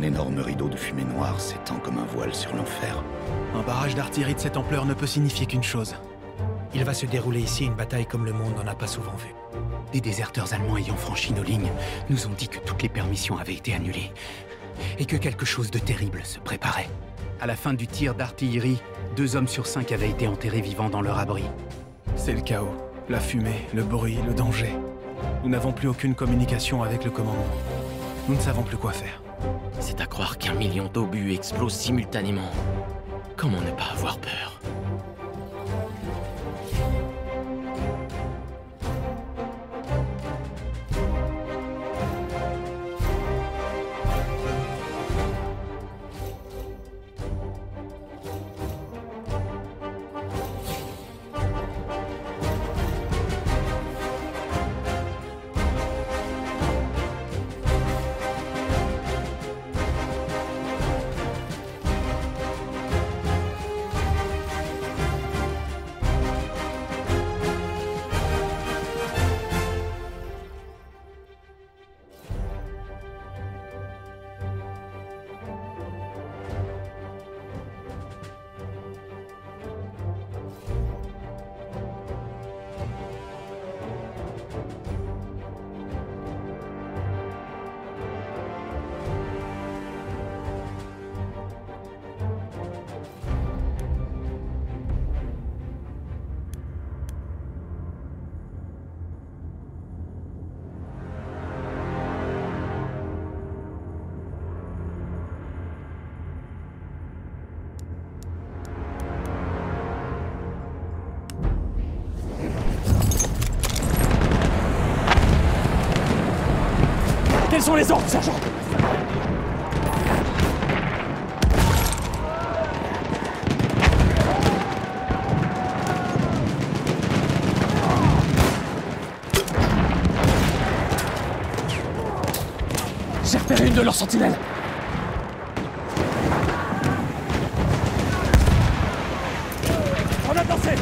Un énorme rideau de fumée noire s'étend comme un voile sur l'enfer. Un barrage d'artillerie de cette ampleur ne peut signifier qu'une chose. Il va se dérouler ici une bataille comme le monde n'en a pas souvent vu. Des déserteurs allemands ayant franchi nos lignes nous ont dit que toutes les permissions avaient été annulées. Et que quelque chose de terrible se préparait. À la fin du tir d'artillerie, 2 hommes sur 5 avaient été enterrés vivants dans leur abri. C'est le chaos. La fumée, le bruit, le danger. Nous n'avons plus aucune communication avec le commandement. Nous ne savons plus quoi faire. C'est à croire qu'1 million d'obus explosent simultanément. Comment ne pas avoir peur? Quels sont les ordres, sergent? J'ai repéré une de leurs sentinelles. On a dansé.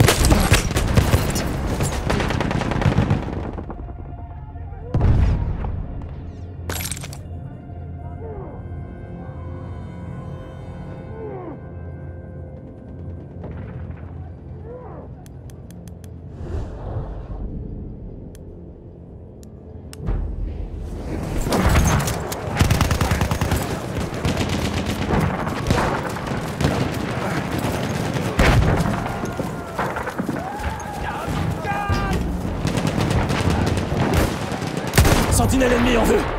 Sentinelle ennemie en vue!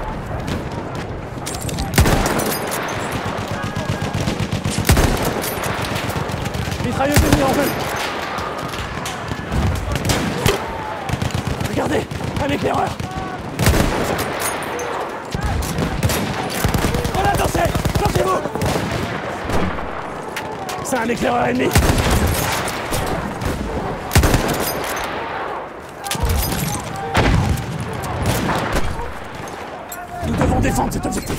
Mitrailleuse ennemie en vue! Regardez! Un éclaireur! On a dansé! Lancez-vous! C'est un éclaireur ennemi! Nous devons défendre cet objectif.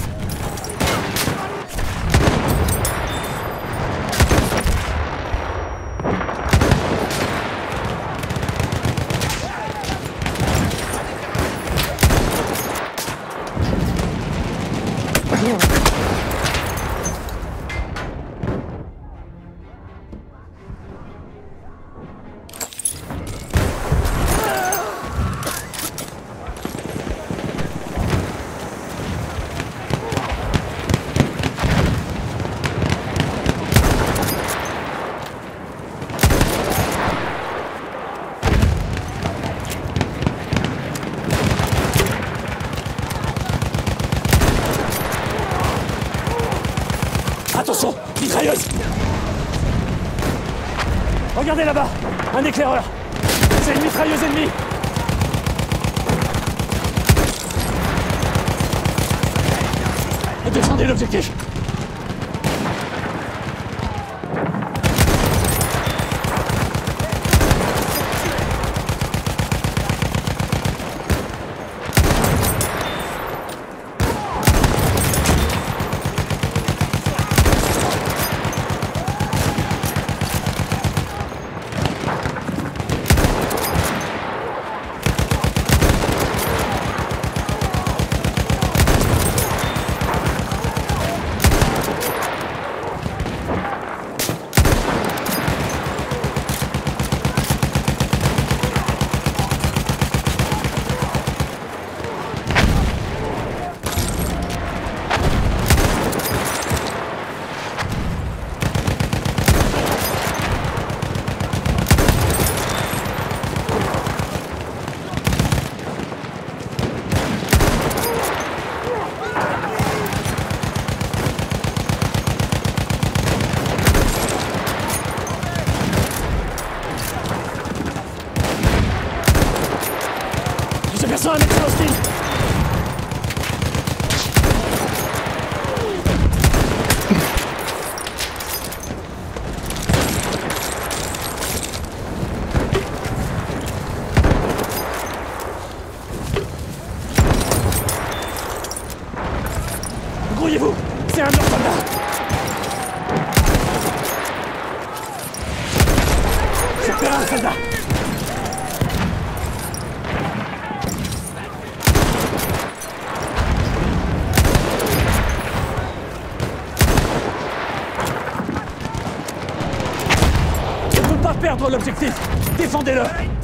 Attention, mitrailleuse! Regardez là-bas, un éclaireur! C'est une mitrailleuse ennemie! Défendez l'objectif! Grouillez-vous! C'est un de leurs soldats! J'ai repéré un soldat! On ne peut pas perdre l'objectif! Défendez-le!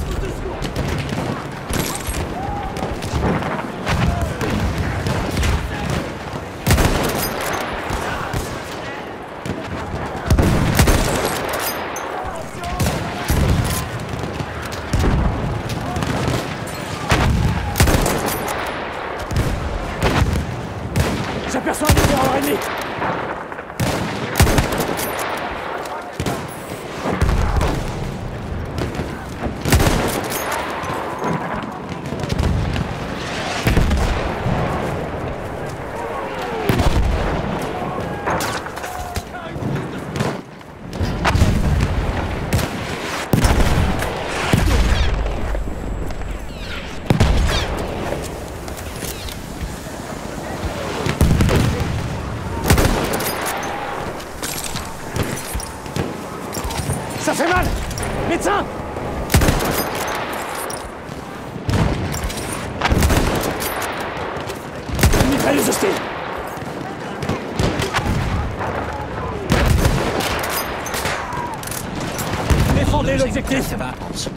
J'aperçois un éclaireur ennemi! Ça fait mal! Médecin! Une mitrailleuse hostile! Défendez l'objectif! Ça va.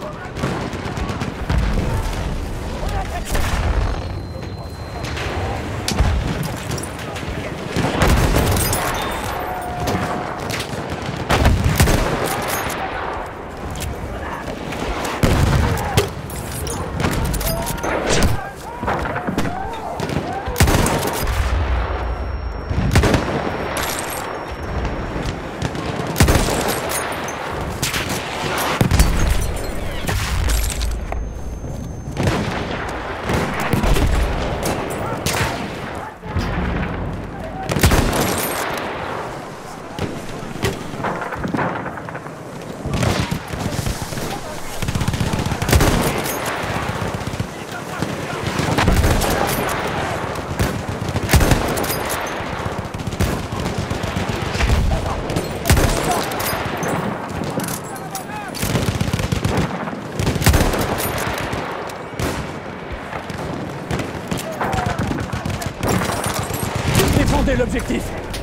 Défendez l'objectif!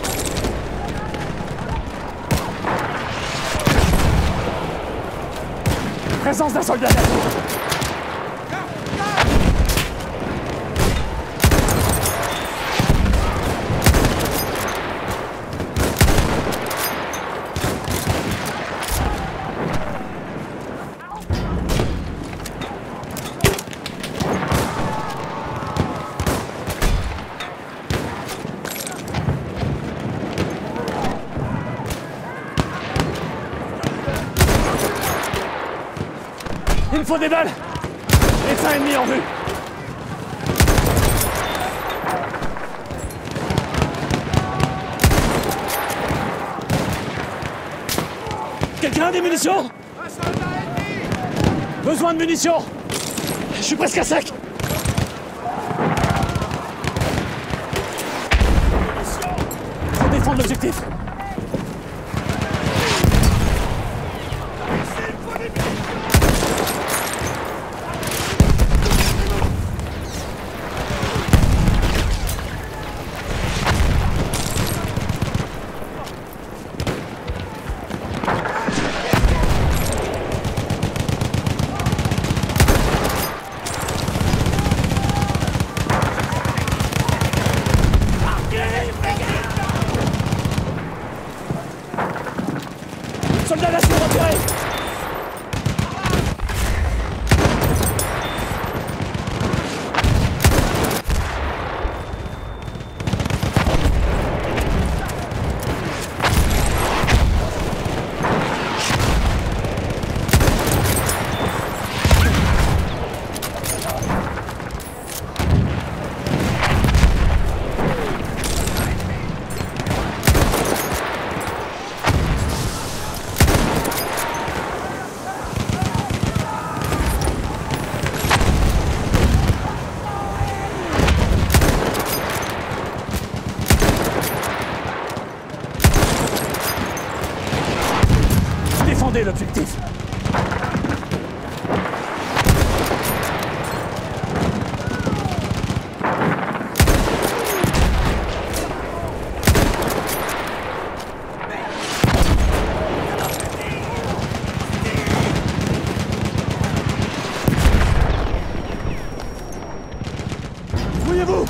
Présence d'un soldat d'assaut! Il me faut des balles! Médecin ennemi en vue! Quelqu'un a des munitions? Besoin de munitions! Je suis presque à sec! Faut défendre l'objectif! Soldat d'assaut repéré! Défendez l'objectif. Fouillez-vous!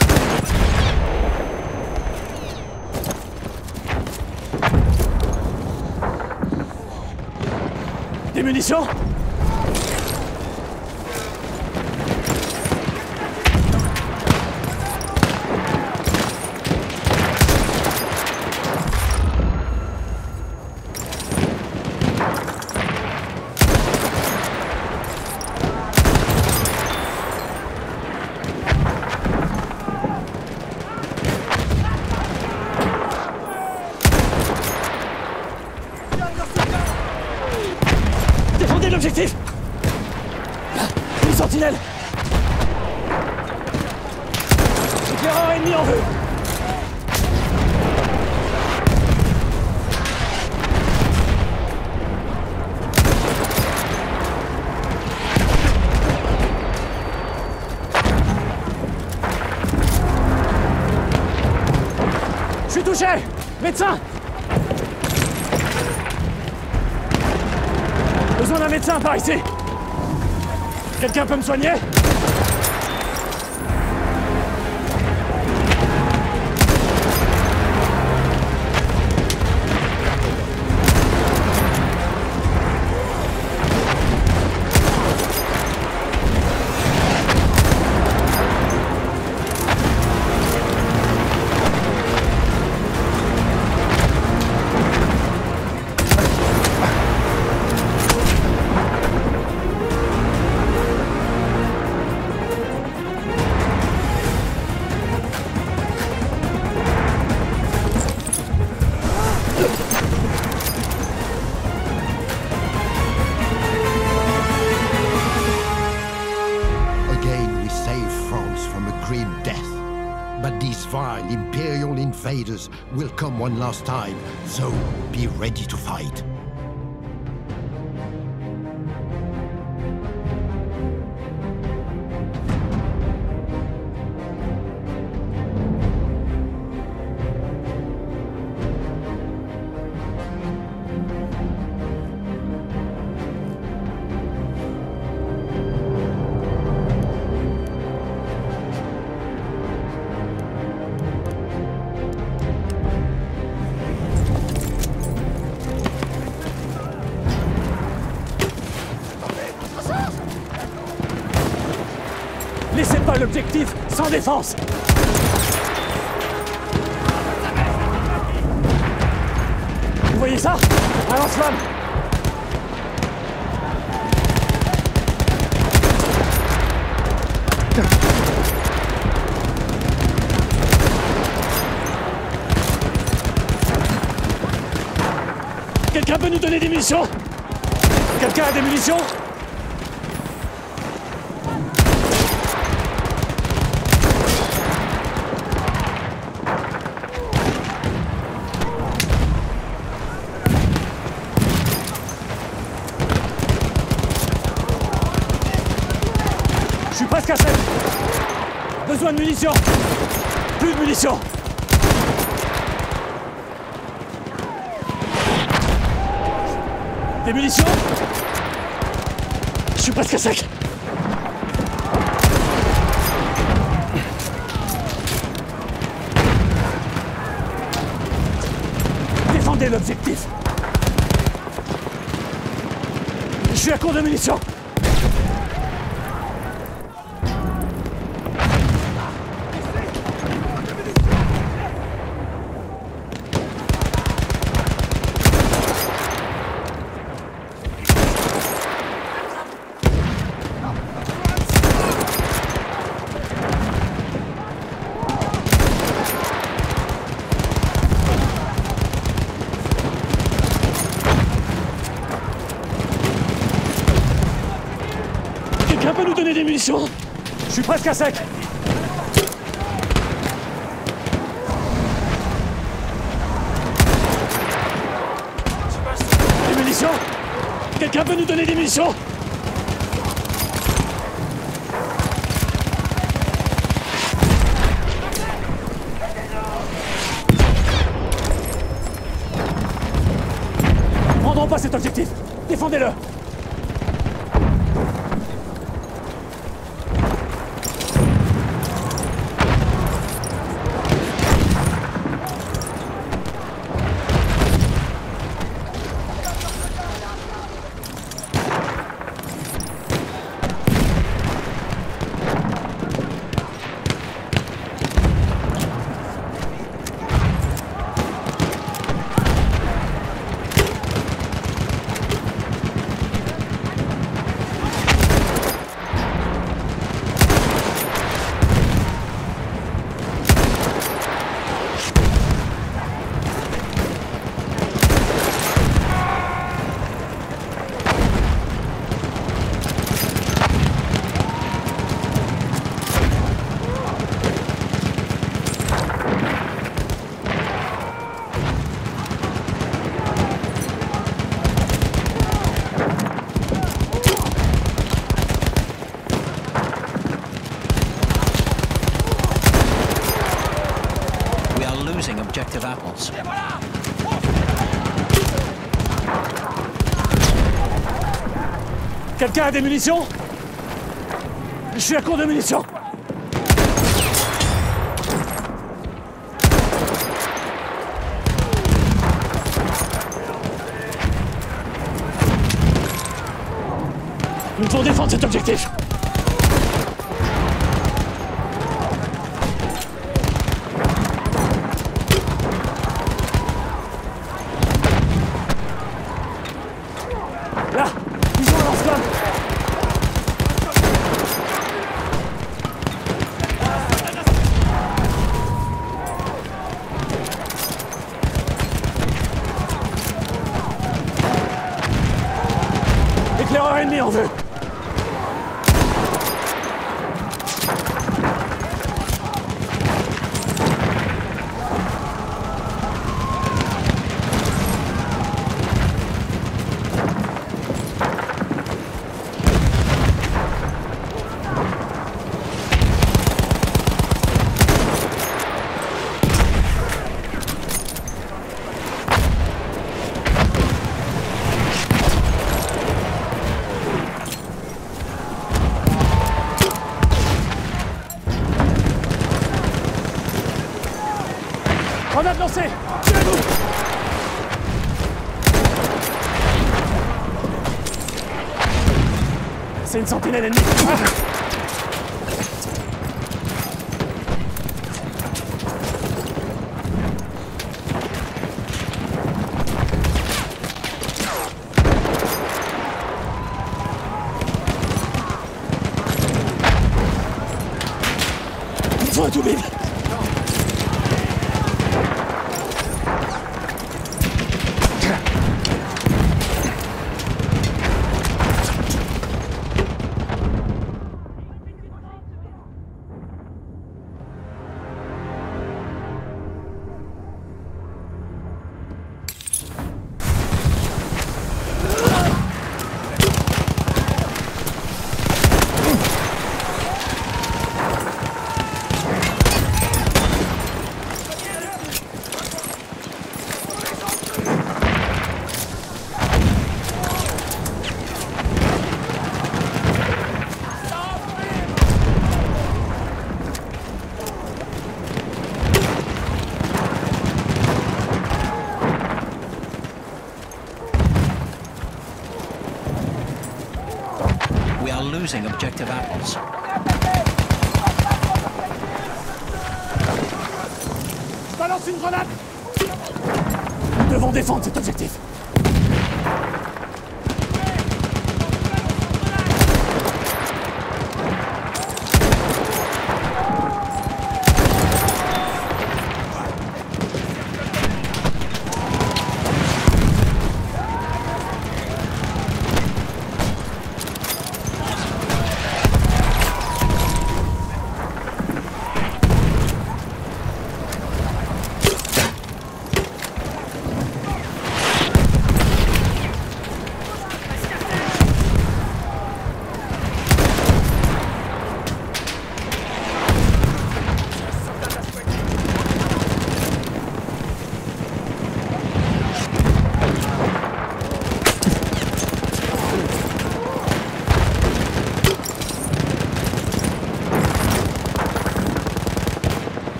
Des munitions? Défendez l'objectif! Une sentinelle! Éclaireur ennemi en vue! Je suis touché! Médecin! Besoin d'un médecin par ici! Quelqu'un peut me soigner? Again we save France from a grim death. But these vile Imperial invaders will come one last time, so be ready to fight. Laissez pas l'objectif sans défense! Vous voyez ça? Un lance-flamme! Quelqu'un peut nous donner des munitions? Quelqu'un a des munitions? Je suis presque à sec. Besoin de munitions. Plus de munitions. Des munitions? Je suis presque à sec. Défendez l'objectif. Je suis à court de munitions. Quelqu'un peut nous donner des munitions? Je suis presque à sec. Des munitions? Quelqu'un peut nous donner des munitions? Ils prendront pas cet objectif. Défendez-le. Objective apples. Quelqu'un a des munitions? Je suis à court de munitions. Nous devons défendre cet objectif. Là, ils ont un lance-flamme. Éclaireur ennemi en vue. Grenade lancée! Tirez-vous! C'est une sentinelle ennemie! Ils ont un tout-bine! We are losing objective apples. Je balance une grenade! Nous devons défendre cet objectif.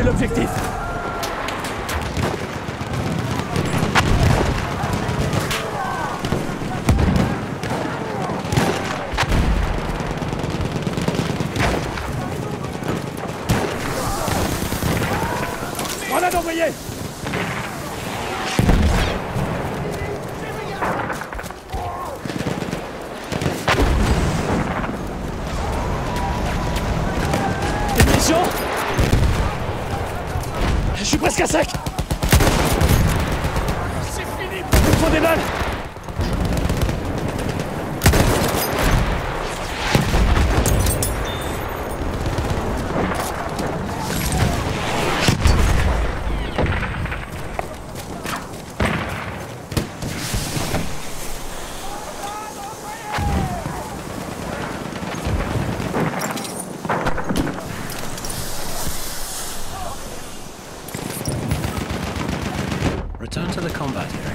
changer l'objectif. Grenade envoyée! Des munitions? Je suis presque à sec! C'est fini! Il me faut des balles! Return to the combat area.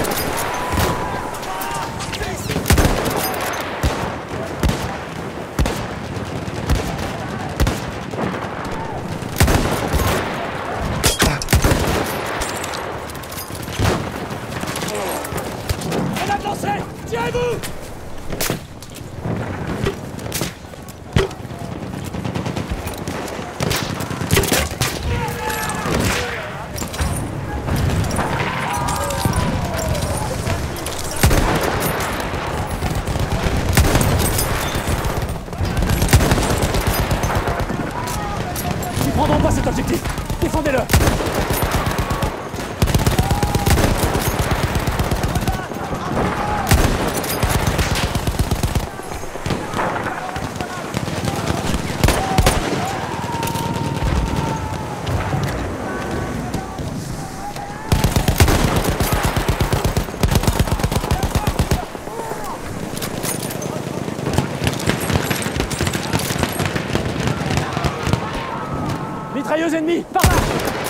Grenade lancée! Tirez-vous! Ils prendront pas cet objectif! Défendez-le! Mitrailleuse ennemie! Par là!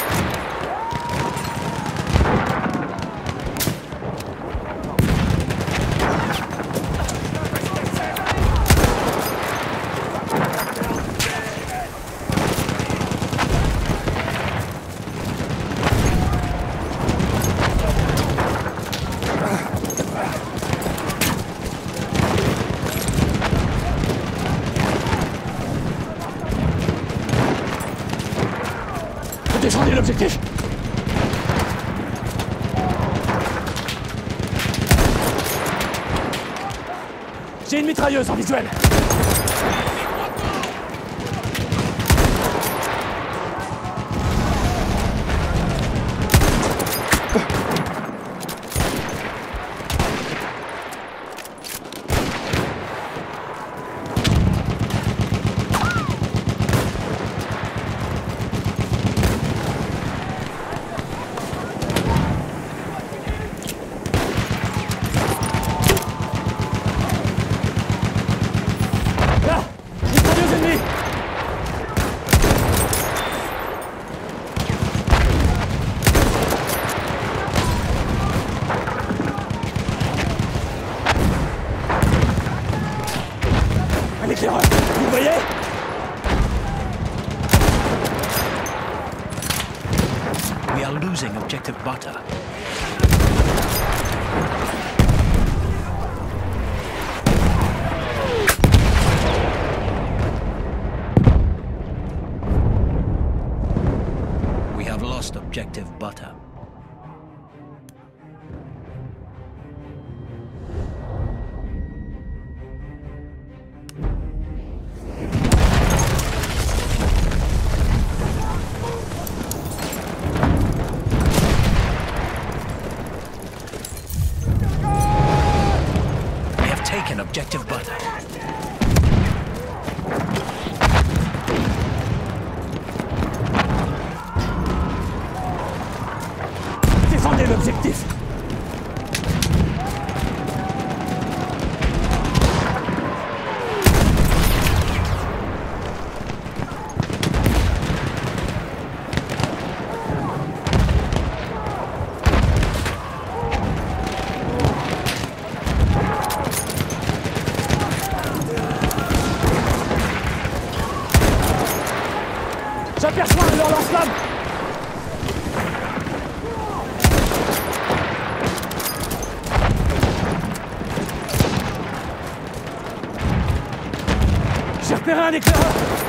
Défendez l'objectif! J'ai une mitrailleuse en visuel! Là! Mitrailleuse ennemie! Un éclaireur! Vous le voyez? We are losing objective butter. We have lost objective butter. We have taken objective butter. J'aperçois un de leurs lance-flammes! J'ai repéré un éclaireur!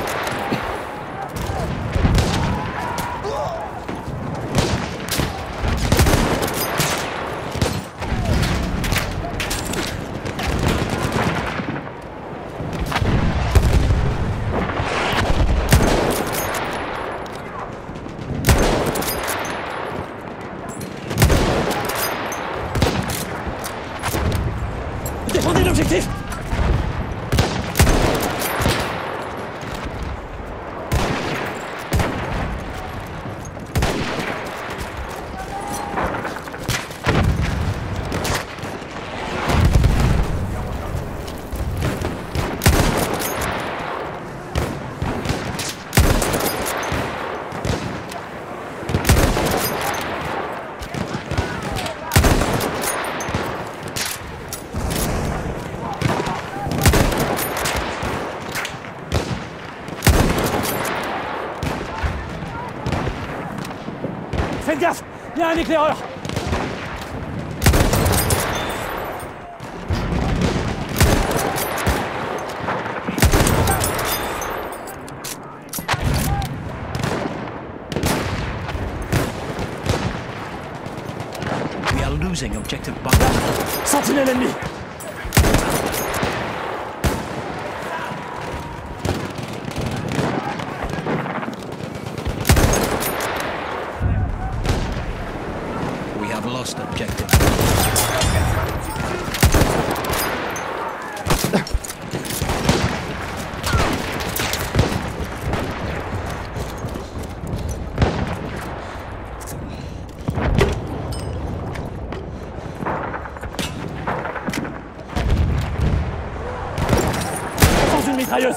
Défendez l'objectif! Faites gaffe! Il y a un éclaireur! We are losing objective butter. Sentinelle ennemie! We have lost objective. Dans une mitrailleuse!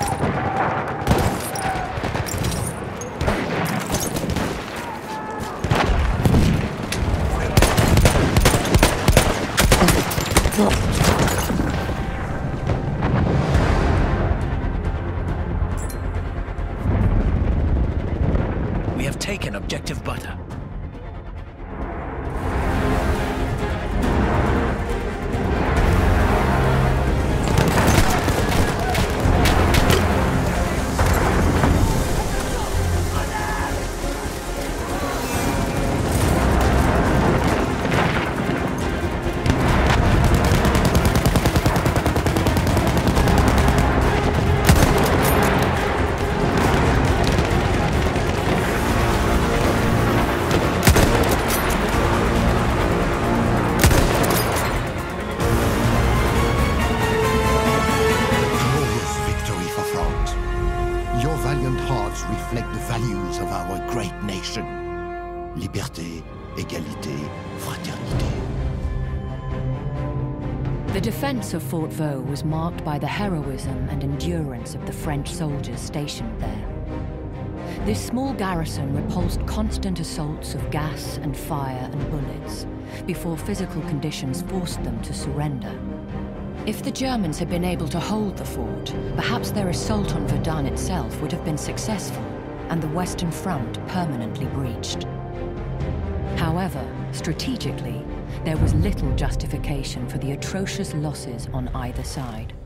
We have taken objective butter. Your valiant hearts reflect the values of our great nation. Liberté, égalité, fraternité. The defense of Fort Vaux was marked by the heroism and endurance of the French soldiers stationed there. This small garrison repulsed constant assaults of gas and fire and bullets before physical conditions forced them to surrender. If the Germans had been able to hold the fort, perhaps their assault on Verdun itself would have been successful and the Western Front permanently breached. However, strategically, there was little justification for the atrocious losses on either side.